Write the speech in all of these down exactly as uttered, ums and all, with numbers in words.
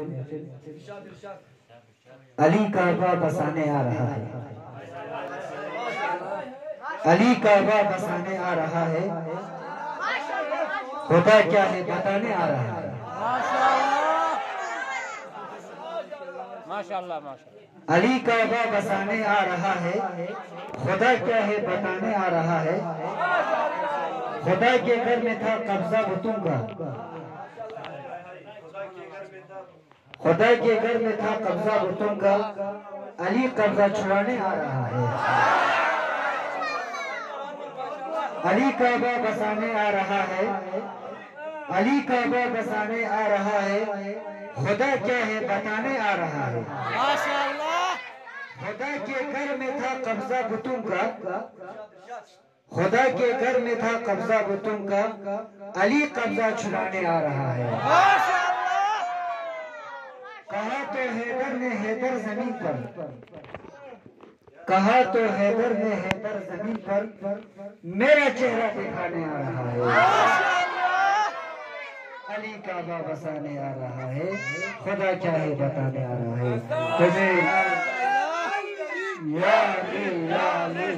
علی کعبہ بسانے آ رہا ہے، علی کعبہ بسانے آ رہا ہے، خدا کیا ہے بتانے آ رہا ہے۔ ماشاءاللہ ماشاءاللہ۔ علی کعبہ بسانے آ رہا ہے، خدا کیا ہے بتانے آ رہا ہے۔ خدا کے گھر میں تھا قبضہ بتوں کا، خدا کے گھر میں تھا قبضہ بتوں کا، علی قبضہ چھڑانے آ رہا ہے۔ علی کعبہ بسانے آ رہا ہے، علی کعبہ بسانے آ رہا ہے، خدا کیا ہے بتانے آ رہا ہے۔ خدا کے گھر میں تھا قبضہ بتوں کا، خدا کے گھر میں تھا قبضہ بتوں کا، علی قبضہ چھڑانے آ رہا ہے۔ کہا تو حیدر نے حیدر زمین پر، کہا تو حیدر نے حیدر زمین پر، میرا چہرہ دکھانے آ رہا ہے۔ علی کعبہ بسانے آ رہا ہے، خدا کیا ہے بتانے آ رہا ہے۔ تمہیں یا علی یا علی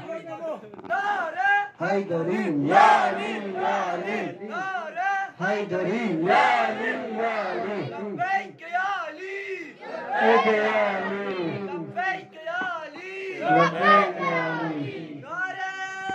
حیدری یا علی یا علی حیدری یا علی یا علی لبیک یا علی، لبیک یا علی لبیک یا علی، لبیک یا علی نعرہ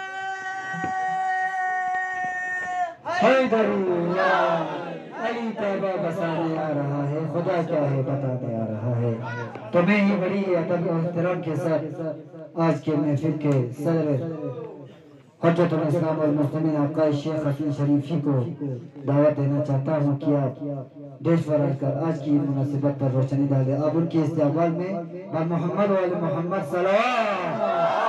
حیدری یا علی کعبہ بسانے آ رہا ہے، خدا کیا ہے بتانے آ رہا ہے۔ تو میں ہی بڑی ادب و احترام کے ساتھ آج کے محفل کے صدر حجت الاسلام والمسلمین آقا شیخ حسین شریفی کو دعوت دینا چاہتا ہوں کہ آپ دیش پر آج کر آج کی مناسبت پر روشنی ڈالیں۔ آپ ان کے استقبال میں با محمد و علی محمد صلوات